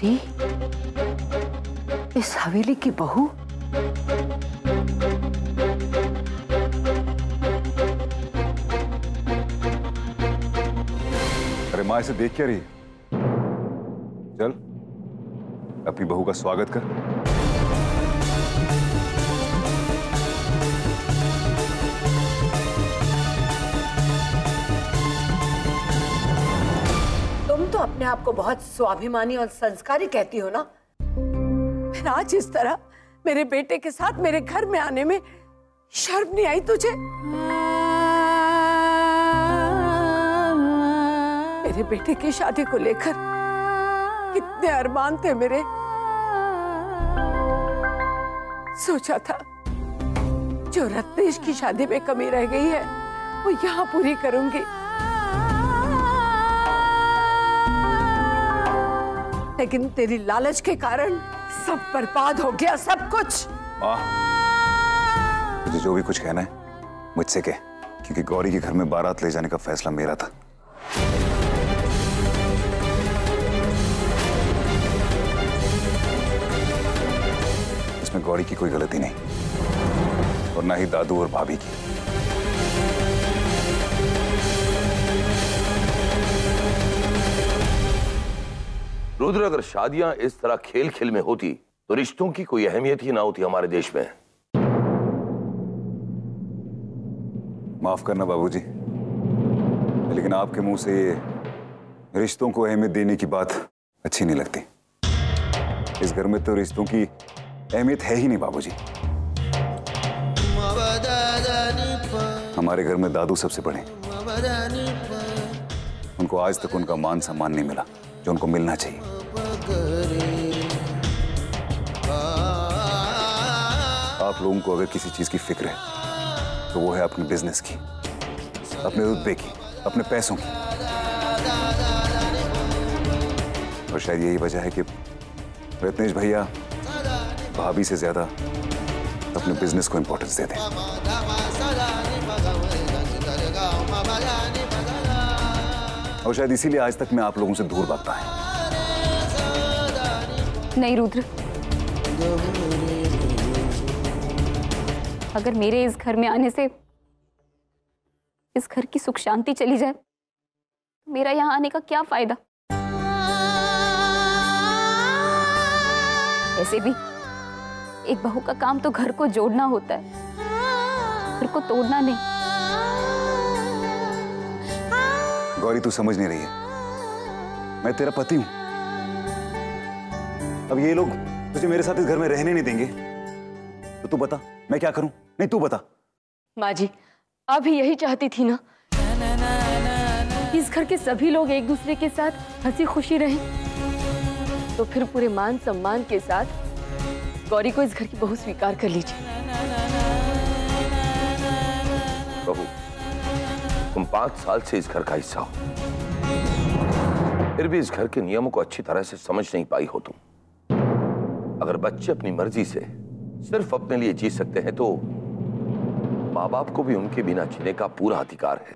गौरी, इस हवेली की बहू? अरे माँ, इसे देख क्या रही है? चल अपनी बहू का स्वागत कर। तुम तो अपने आप को बहुत स्वाभिमानी और संस्कारी कहती हो ना, फिर आज इस तरह मेरे बेटे के साथ मेरे घर में आने में शर्म नहीं आई तुझे? मेरे बेटे की शादी को लेकर कितने अरमान थे मेरे। सोचा था जो रत्नेश की शादी में कमी रह गई है वो यहाँ पूरी करूंगी, लेकिन तेरी लालच के कारण सब बर्बाद हो गया, सब कुछ। माँ, मुझे जो भी कुछ कहना है मुझसे कह, क्योंकि गौरी के घर में बारात ले जाने का फैसला मेरा था। इसमें गौरी की कोई गलती नहीं, और ना ही दादू और भाभी की। रुद्र, अगर शादियां इस तरह खेल खेल में होती तो रिश्तों की कोई अहमियत ही ना होती हमारे देश में। माफ करना बाबूजी, लेकिन आपके मुंह से ये रिश्तों को अहमियत देने की बात अच्छी नहीं लगती। इस घर में तो रिश्तों की अहमियत है ही नहीं बाबूजी। हमारे घर में दादू सबसे बड़े, उनको आज तक उनका मान सम्मान नहीं मिला जो उनको मिलना चाहिए। आप लोगों को अगर किसी चीज की फिक्र है तो वो है अपने बिजनेस की, अपने रुतबे की, अपने पैसों की। और शायद यही वजह है कि रत्नेश भैया भाभी से ज्यादा अपने बिजनेस को इंपॉर्टेंस देते हैं। और शायद इसीलिए आज तक मैं आप लोगों से दूर भागता है। नहीं रुद्र, अगर मेरे इस घर में आने से इस घर की सुख शांति चली जाए तो मेरा यहाँ आने का क्या फायदा? ऐसे भी एक बहू का काम तो घर को जोड़ना होता है, घर को तोड़ना नहीं। गौरी, तू समझ नहीं रही है, मैं तेरा पति हूं। अब ये लोग तुझे मेरे साथ इस घर में रहने नहीं देंगे तो तू बता मैं क्या करूं? नहीं, तू बता। माँ जी, आप भी यही चाहती थी ना, इस घर के सभी लोग एक दूसरे के साथ हंसी खुशी रहें। तो फिर पूरे मान सम्मान के साथ गौरी को इस घर की बहू स्वीकार कर लीजिए। बहू, तुम 5 साल से इस घर का हिस्सा हो, फिर भी इस घर के नियमों को अच्छी तरह से समझ नहीं पाई हो तुम। अगर बच्चे अपनी मर्जी से सिर्फ अपने लिए जी सकते हैं तो माँ बाप को भी उनके बिना जीने का पूरा अधिकार है।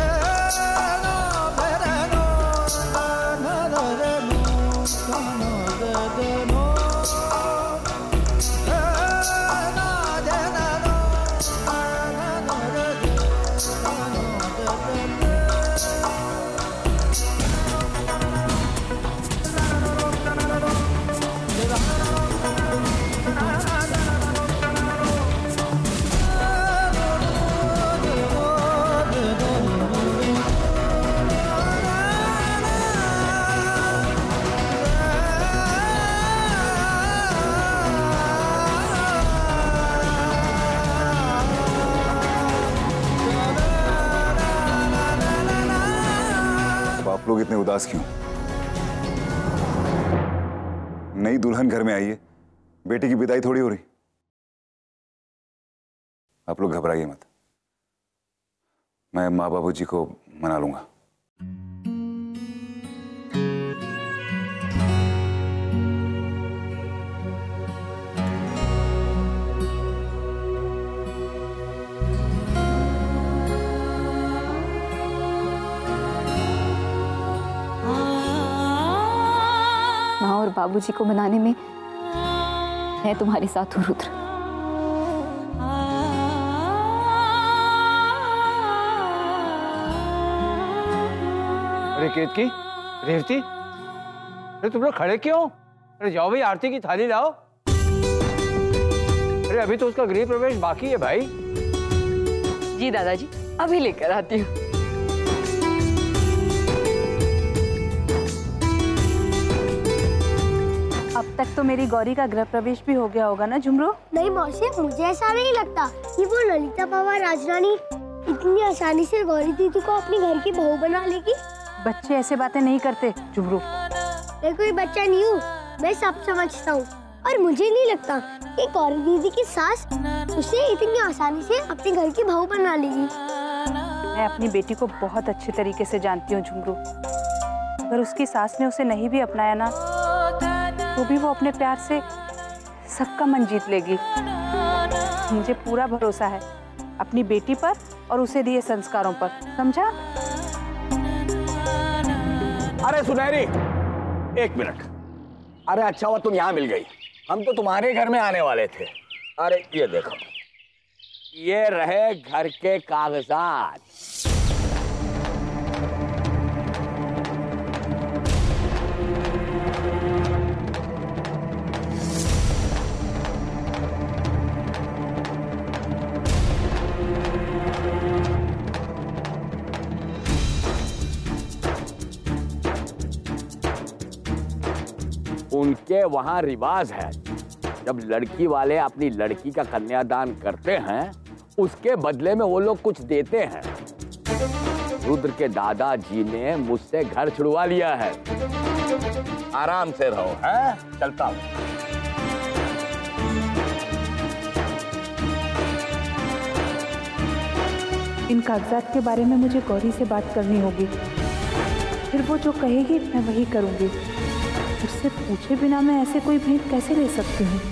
आप लोग इतने उदास क्यों? नई दुल्हन घर में आई है, बेटी की विदाई थोड़ी हो रही। आप लोग घबराइए मत, मैं माँ बाबूजी को मना लूंगा। माँ और बाबूजी को मनाने में मैं तुम्हारे साथ हूँ रुद्र। अरे केतकी, रेवती, अरे तुम लोग खड़े क्यों? अरे जाओ भाई, आरती की थाली लाओ। अरे अभी तो उसका गृह प्रवेश बाकी है भाई। जी दादाजी, अभी लेकर आती हूँ। अब तक तो मेरी गौरी का गृह प्रवेश भी हो गया होगा ना झुमरू? नहीं मौसी, मुझे ऐसा नहीं लगता कि वो ललिता बाबा राजरानी इतनी आसानी से गौरी दीदी को अपनी घर की बहू बना लेगी। बच्चे ऐसे बातें नहीं करते झुमरू। मैं कोई बच्चा नहीं हूँ, मैं सब समझता हूँ। और मुझे नहीं लगता कि गौरी दीदी की सास उसे इतनी आसानी से अपने घर की बहू बना लेगी। मैं अपनी बेटी को बहुत अच्छे तरीके से जानती हूँ झुमरू। अगर उसकी सास ने उसे नहीं भी अपनाया ना, तो भी वो अपने प्यार से सबका मन जीत लेगी। मुझे पूरा भरोसा है अपनी बेटी पर और उसे दिए संस्कारों पर, समझा? अरे सुनहरी, एक मिनट। अरे अच्छा हुआ तुम यहाँ मिल गई, हम तो तुम्हारे घर में आने वाले थे। अरे ये देखो, ये रहे घर के कागजात। उनके वहां रिवाज है, जब लड़की वाले अपनी लड़की का कन्यादान करते हैं, उसके बदले में वो लोग कुछ देते हैं। रुद्र के दादाजी ने मुझसे घर छुड़वा लिया है। आराम से रहो, हैं? चलता हूं। इन कागजात के बारे में मुझे गौरी से बात करनी होगी। फिर वो जो कहेगी मैं वही करूंगी। उससे पूछे बिना मैं ऐसे कोई भेंट कैसे ले सकती हूँ?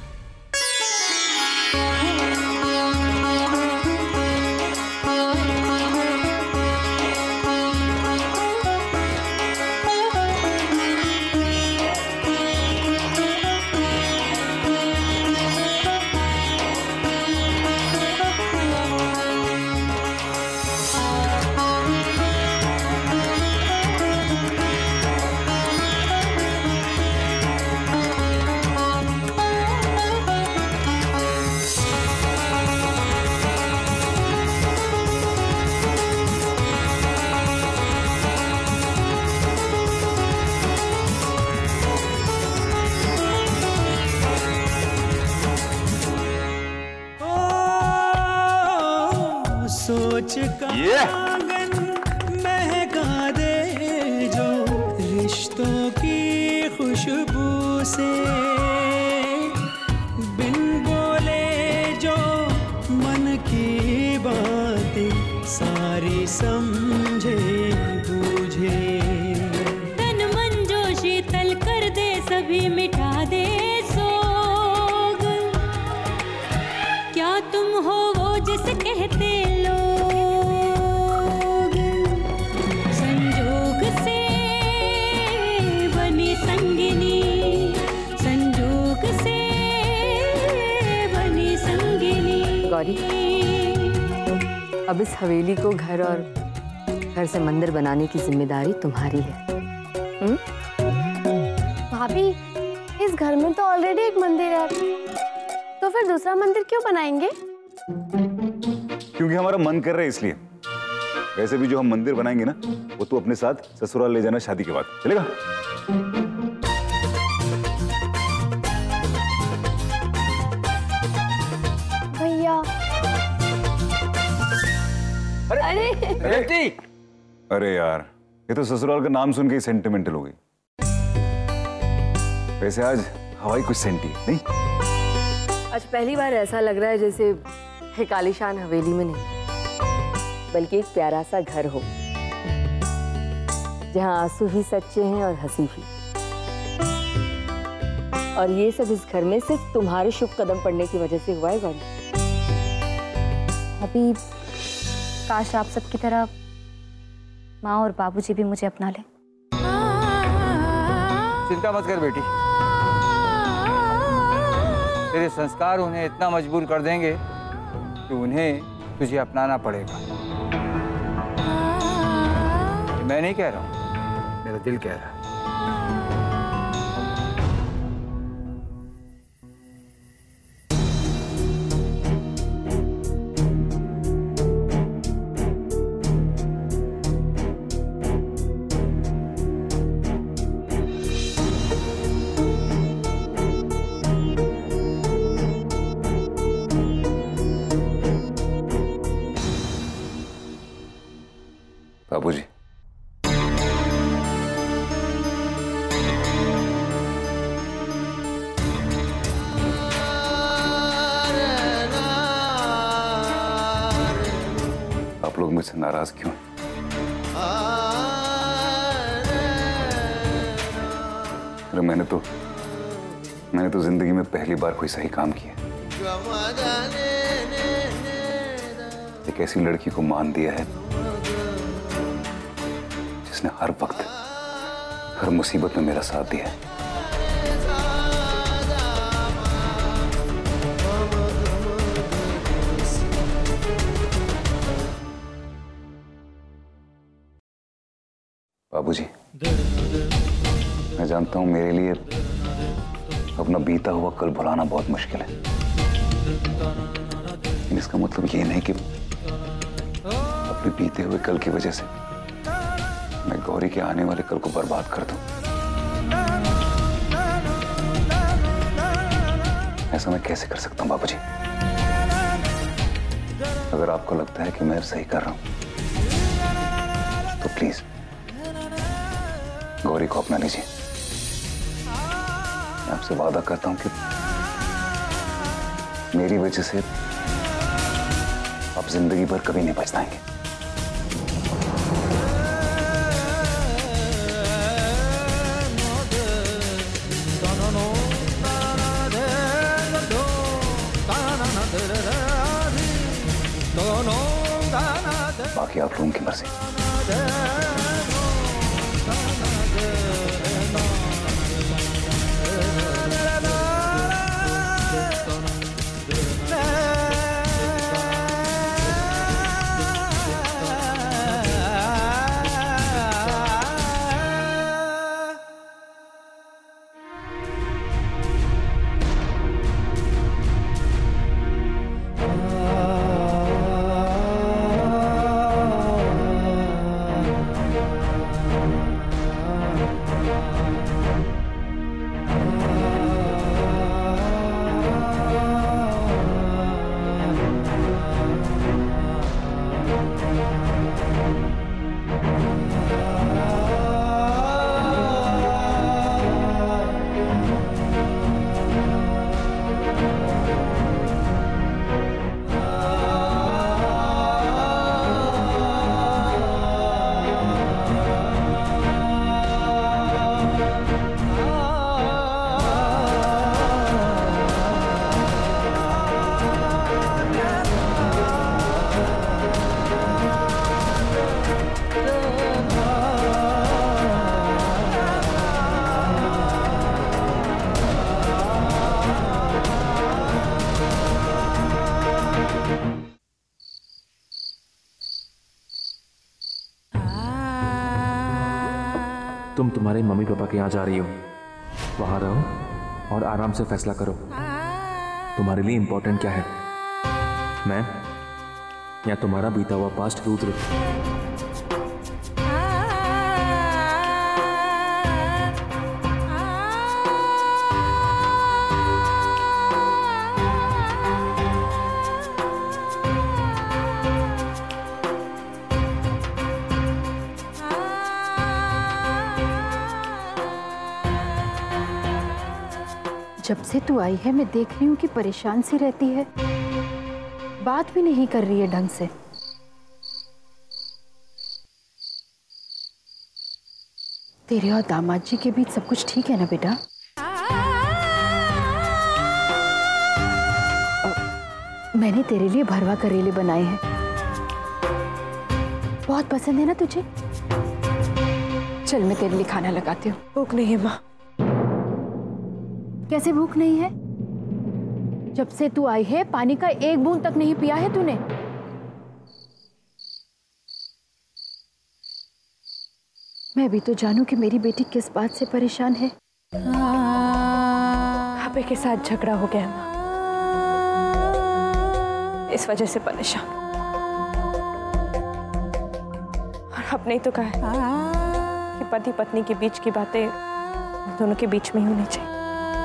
ये महका दे जो रिश्तों की खुशबू से, बिन बोले जो मन की बातें सारी समझे बूझे। तन मन जो शीतल कर दे, सभी मिटा दे सोग। क्या तुम हो वो जिसे कहते गौरी, अब इस हवेली को घर और घर से मंदिर बनाने की जिम्मेदारी तुम्हारी है। भाभी, इस घर में तो ऑलरेडी एक मंदिर है, तो फिर दूसरा मंदिर क्यों बनाएंगे? क्योंकि हमारा मन कर रहा है इसलिए। वैसे भी जो हम मंदिर बनाएंगे ना, वो तो अपने साथ ससुराल ले जाना शादी के बाद, चलेगा? रेवती! अरे यार, ये तो ससुराल का नाम सुन के ही सेंटिमेंटल हो गई। वैसे आज हवाई कुछ सेंटी नहीं? आज पहली बार ऐसा लग रहा है जैसे एक आलीशान हवेली में नहीं, बल्कि एक प्यारा सा घर हो, जहाँ आंसू भी सच्चे हैं और हंसी भी। और ये सब इस घर में सिर्फ तुम्हारे शुभ कदम पड़ने की वजह से हुआ है गौरी। अभी काश आप सबकी तरह माँ और बाबूजी भी मुझे अपना ले। चिंता मत कर बेटी, तेरे संस्कार उन्हें इतना मजबूर कर देंगे कि उन्हें तुझे अपनाना पड़ेगा। मैं नहीं कह रहा हूं, मेरा दिल कह रहा है। बाबूजी, आप लोग मुझसे नाराज क्यों? अरे मैंने तो जिंदगी में पहली बार कोई सही काम किया। एक ऐसी लड़की को मान दिया है जिसने हर वक्त, हर मुसीबत में मेरा साथ दिया है। बाबूजी, मैं जानता हूं मेरे लिए अपना बीता हुआ कल भुलाना बहुत मुश्किल है, लेकिन इसका मतलब ये नहीं कि अपने बीते हुए कल की वजह से मैं गौरी के आने वाले कल को बर्बाद कर दूं। ऐसा मैं कैसे कर सकता हूं बाबूजी? अगर आपको लगता है कि मैं सही कर रहा हूं तो प्लीज गौरी को अपना लीजिए। मैं आपसे वादा करता हूं कि मेरी वजह से आप जिंदगी भर कभी नहीं पछताएंगे। बाकी आप लोगों की मर्जी। तुम तुम्हारे मम्मी पापा के यहाँ जा रही हो, वहां रहो और आराम से फैसला करो तुम्हारे लिए इंपॉर्टेंट क्या है, मैं या तुम्हारा बीता हुआ पास्ट रुद्र। जब से तू आई है मैं देख रही हूँ कि परेशान सी रहती है, बात भी नहीं कर रही है ढंग से। तेरे और दामाद जी के बीच सब कुछ ठीक है ना बेटा? मैंने तेरे लिए भरवा करेले बनाए हैं, बहुत पसंद है ना तुझे? चल मैं तेरे लिए खाना लगाती हूँ। भूख नहीं है माँ। कैसे भूख नहीं है? जब से तू आई है पानी का एक बूंद तक नहीं पिया है तूने। मैं भी तो जानूं कि मेरी बेटी किस बात से परेशान है। पापे के साथ झगड़ा हो गया माँ, इस वजह से परेशान। और अब नहीं तो कहा है कि पति पत्नी के बीच की बातें दोनों के बीच में ही होनी चाहिए।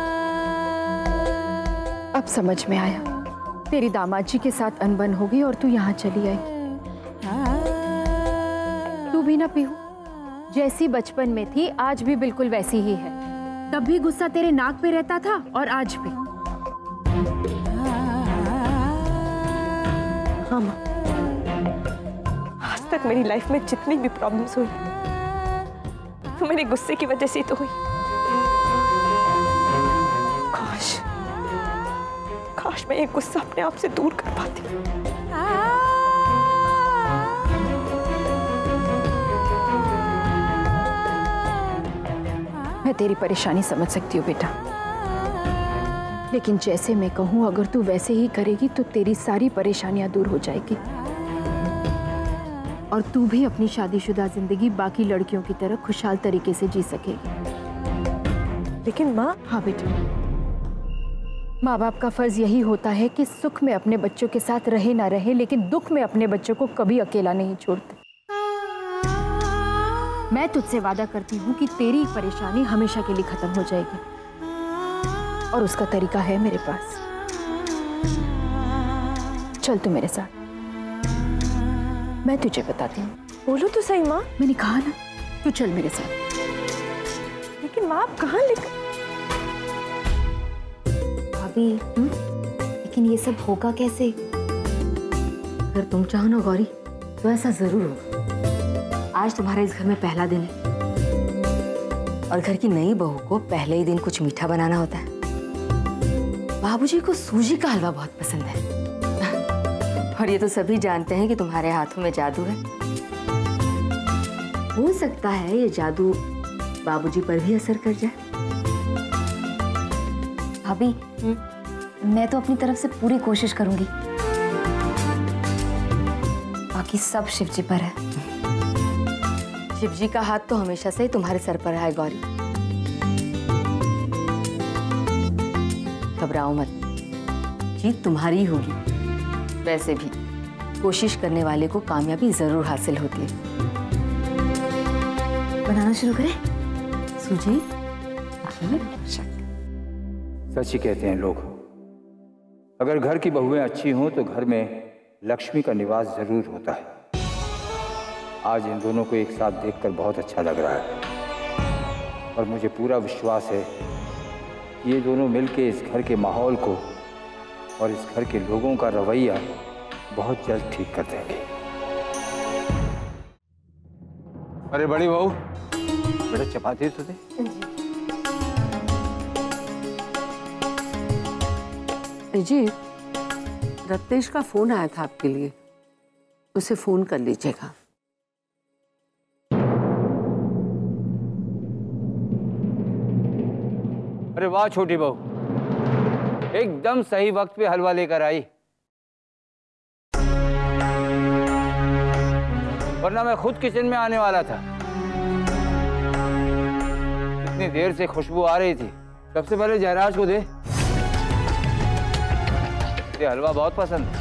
अब समझ में आया, तेरी दामाद जी के साथ अनबन हो गई और तू यहाँ चली आई। तू भी ना पीहू, जैसी बचपन में थी आज भी बिल्कुल वैसी ही है। तब भी गुस्सा तेरे नाक पे रहता था और आज भी। हाँ माँ, आज तक मेरी लाइफ में जितनी भी प्रॉब्लम्स हुई तो मेरे गुस्से की वजह से तो हुई। काश मैं ये गुस्सा अपने आप से दूर कर पाती। मैं तेरी परेशानी समझ सकती हूँ बेटा, लेकिन जैसे मैं कहूँ अगर तू वैसे ही करेगी तो तेरी सारी परेशानियां दूर हो जाएगी और तू भी अपनी शादीशुदा जिंदगी बाकी लड़कियों की तरह खुशहाल तरीके से जी सकेगी। लेकिन माँ। हाँ बेटा, माँ बाप का फर्ज यही होता है कि सुख में अपने बच्चों के साथ रहे ना रहे, लेकिन दुख में अपने बच्चों को कभी अकेला नहीं छोड़ते। मैं तुझसे वादा करती हूँ कि तेरी परेशानी हमेशा के लिए खत्म हो जाएगी और उसका तरीका है मेरे पास। चल तू मेरे साथ, मैं तुझे बताती हूँ। बोलो तो सही माँ। मैंने कहा ना, तू चल मेरे साथ। लेकिन माँ आप कहाँ लेकर? भाभी, लेकिन ये सब होगा कैसे? अगर तुम चाहो ना गौरी तो ऐसा जरूर होगा। आज तुम्हारे इस घर में पहला दिन है और घर की नई बहू को पहले ही दिन कुछ मीठा बनाना होता है। बाबूजी को सूजी का हलवा बहुत पसंद है और ये तो सभी जानते हैं कि तुम्हारे हाथों में जादू है। हो सकता है ये जादू बाबूजी पर भी असर कर जाए। भाभी, मैं तो अपनी तरफ से पूरी कोशिश करूंगी, बाकी सब शिव जी पर है। शिव जी का हाथ तो हमेशा से ही तुम्हारे सर पर है गौरी। घबराओ मत, जीत तुम्हारी ही होगी। वैसे भी कोशिश करने वाले को कामयाबी जरूर हासिल होती है। बनाना शुरू करें? सूजी, सच ही कहते हैं लोग, अगर घर की बहुएं अच्छी हों तो घर में लक्ष्मी का निवास जरूर होता है। आज इन दोनों को एक साथ देखकर बहुत अच्छा लग रहा है और मुझे पूरा विश्वास है कि ये दोनों मिलके इस घर के माहौल को और इस घर के लोगों का रवैया बहुत जल्द ठीक कर देंगे। अरे बड़ी बहू, बेटा चपाती तो दे। जी, रत्नेश का फोन आया था आपके लिए, उसे फोन कर लीजिएगा। अरे वाह छोटी बहू, एकदम सही वक्त पे हलवा लेकर आई, वरना मैं खुद किचन में आने वाला था। इतनी देर से खुशबू आ रही थी। सबसे पहले जयराज को दे, ये हलवा बहुत पसंद है।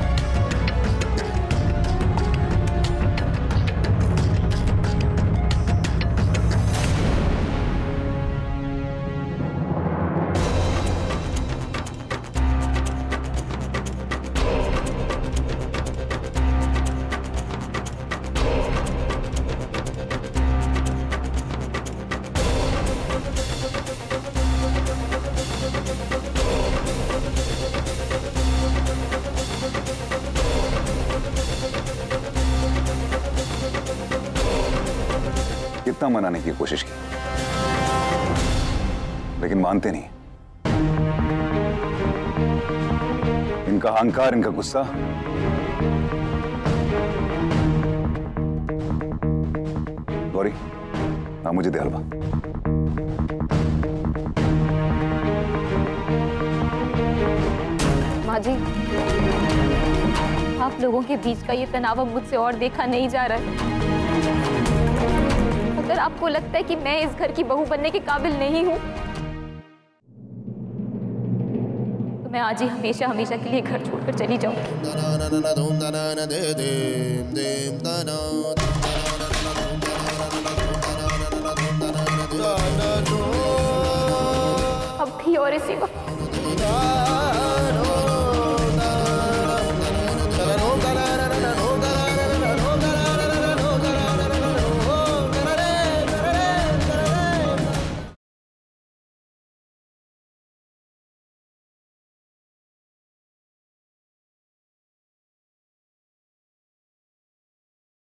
कितना मनाने की कोशिश की, लेकिन मानते नहीं। इनका अहंकार, इनका गुस्सा। गौरी, हाँ मुझे दे हलवा। माँ जी, आप लोगों के बीच का ये तनाव अब मुझसे और देखा नहीं जा रहा है। अगर आपको लगता है कि मैं इस घर की बहू बनने के काबिल नहीं हूँ, तो मैं आज ही हमेशा हमेशा के लिए घर छोड़कर चली जाऊंगी। अब भी और इसी वक्त